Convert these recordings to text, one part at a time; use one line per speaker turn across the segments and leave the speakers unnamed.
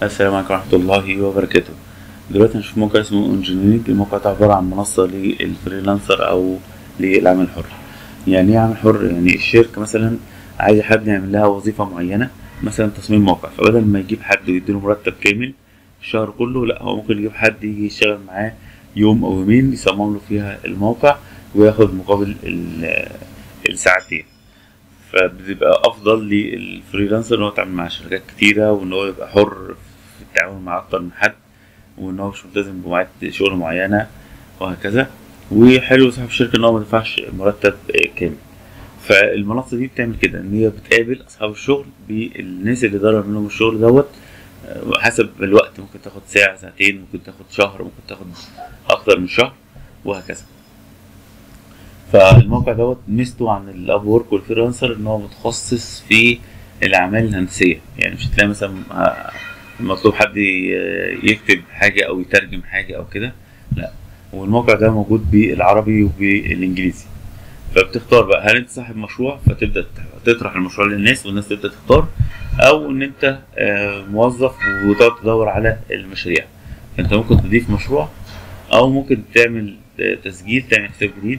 السلام عليكم ورحمة الله وبركاته. دلوقتي هنشوف موقع اسمه انجينيرنج. الموقع ده عبارة عن منصة للفريلانسر أو للعمل الحر. يعني ايه عمل حر؟ يعني الشركة مثلا عايزة حد يعمل لها وظيفة معينة، مثلا تصميم موقع، فبدل ما يجيب حد ويديله مرتب كامل الشهر كله، لا، هو ممكن يجيب حد يجي يشتغل معاه يوم أو يومين يصمم له فيها الموقع وياخد مقابل الساعتين. فبتبقى افضل للفريلانسر ان هو يتعامل مع شركات كتيره، وان هو يبقى حر في التعامل مع اكتر من حد، وان هو مش ملتزم بمواعيد شغل معينه وهكذا. وحلو صاحب الشركه ان هو ما يدفعش مرتب كامل. فالمنصه دي بتعمل كده، ان هي بتقابل اصحاب الشغل بالناس اللي ضرب منهم الشغل دوت. حسب الوقت، ممكن تاخد ساعه، ساعتين، ممكن تاخد شهر، ممكن تاخد اكتر من شهر وهكذا. فالموقع دوت ميزته عن الاب وورك والفريلانسر ان هو متخصص في الاعمال الهندسيه. يعني مش هتلاقي مثلا مطلوب حد يكتب حاجه او يترجم حاجه او كده، لا. والموقع ده موجود بالعربي وبالانجليزي. فبتختار بقى، هل انت صاحب مشروع فتبدا تطرح المشروع للناس والناس تبدا تختار، او ان انت موظف وتقعد تدور على المشاريع. فانت ممكن تضيف مشروع، او ممكن تعمل تسجيل، تعمل حساب جديد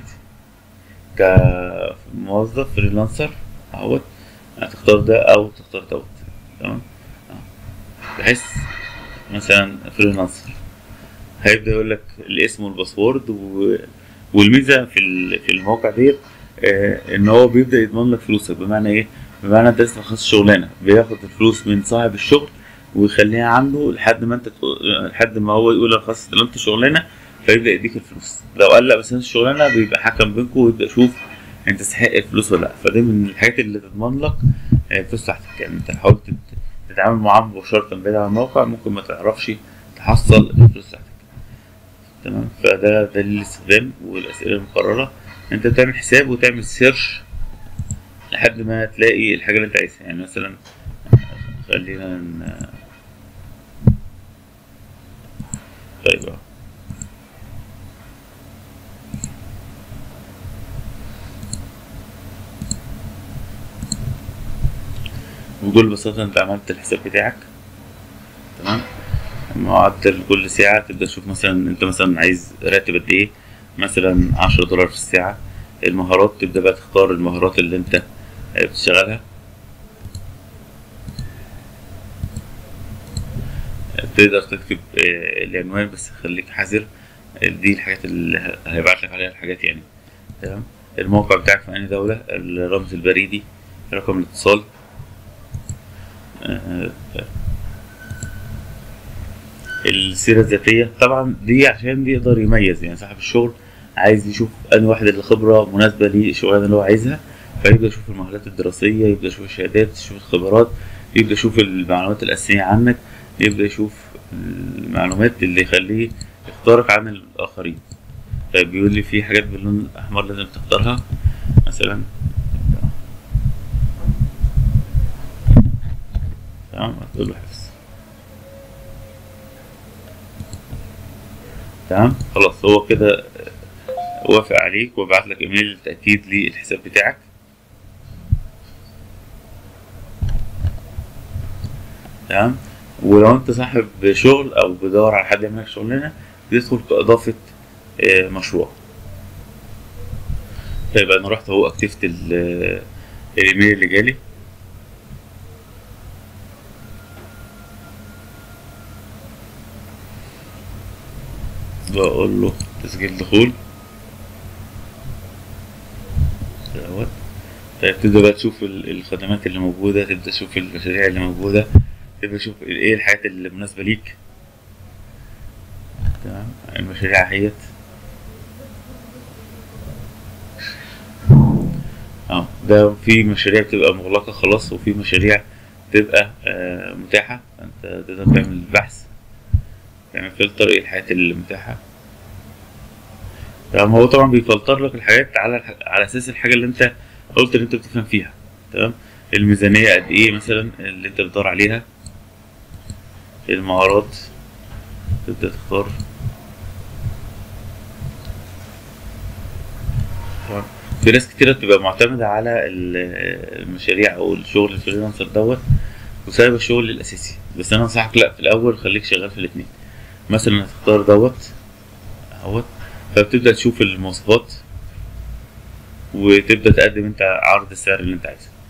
كموظف فريلانسر اهوت. هتختار ده او تختار دوت. تمام. بحيث مثلا فريلانسر هيبدأ يقول لك الاسم والباسورد والميزة في الموقع ديت ان هو بيبدأ يضمن لك فلوسك. بمعنى ايه؟ بمعنى انت لسه مخلص شغلانة، بياخد الفلوس من صاحب الشغل ويخليها عنده لحد ما انت لحد ما هو يقول لك خلاص استلمت شغلانة، فيبدأ يديك الفلوس. لو قال لا بس انت الشغلانة، بيبقى حكم بينكم ويبدأ يشوف انت تستحق الفلوس ولا لا. فدي من الحاجات اللي تضمن لك الفلوس بتاعتك. يعني انت حاولت تتعامل معاه مباشرة بعيد عن الموقع، ممكن ما تعرفش تحصل الفلوس بتاعتك. تمام. فده دليل الاستخدام والأسئلة المقررة. انت بتعمل حساب وتعمل سيرش لحد ما تلاقي الحاجة اللي انت عايزها. يعني مثلا خلينا طيب بكل بساطة انت عملت الحساب بتاعك. تمام. معدل كل ساعة تبدأ تشوف مثلا انت مثلا عايز راتب قد ايه، مثلا $10 في الساعة. المهارات تبدأ بقى تختار المهارات اللي انت بتشتغلها. تقدر تكتب العنوان، بس خليك حذر، دي الحاجات اللي هيبعت لك عليها الحاجات يعني. تمام. الموقع بتاعك في أي دولة، الرمز البريدي، رقم الاتصال. السيرة الذاتية طبعا دي عشان يقدر يميز، يعني صاحب الشغل عايز يشوف أنهي واحد اللي خبرة مناسبة للشغلانة اللي هو عايزها، فيبدأ يشوف المهارات الدراسية، يبدأ يشوف الشهادات، يشوف الخبرات، يبدأ يشوف المعلومات الأساسية عنك، يبدأ يشوف المعلومات اللي يخليه يختارك عن الآخرين. طيب بيقول لي في حاجات باللون الأحمر لازم تختارها مثلا. تمام. هتقول له حفظ. تمام. خلاص هو كده وافق عليك وبعت لك ايميل تأكيد للحساب بتاعك. تمام. ولو انت صاحب شغل او بدور على حد يعمل لك شغلانه، تدخل كإضافة مشروع. طيب انا رحت اهو اكتفت الايميل اللي جالي. بقول له تسجيل دخول دوت. طيب تبدأ بقى تشوف الخدمات اللي موجودة، تبدأ تشوف المشاريع اللي موجودة، تبدأ تشوف ايه الحاجات اللي مناسبة ليك. تمام. المشاريع اهيت. ده في مشاريع بتبقى مغلقة خلاص، وفي مشاريع تبقى متاحة. فانت تقدر تعمل بحث، تعمل فلتر ايه الحاجات اللي متاحة. تمام. هو طبعا بيفلتر لك الحاجات على اساس الحاجة اللي انت قلت ان انت بتفهم فيها. تمام. الميزانية قد ايه مثلا اللي انت بتدور عليها. المهارات تبدأ تختار. تمام. في ناس كتيرة بتبقى معتمدة على المشاريع أو الشغل الفريلانسر دوت وسايبة الشغل الأساسي. بس انا انصحك لا، في الاول خليك شغال في الاتنين. مثلا هتختار دوت اهوت، فبتبدأ تشوف المواصفات وتبدأ تقدم انت عرض السعر اللي انت عايزه.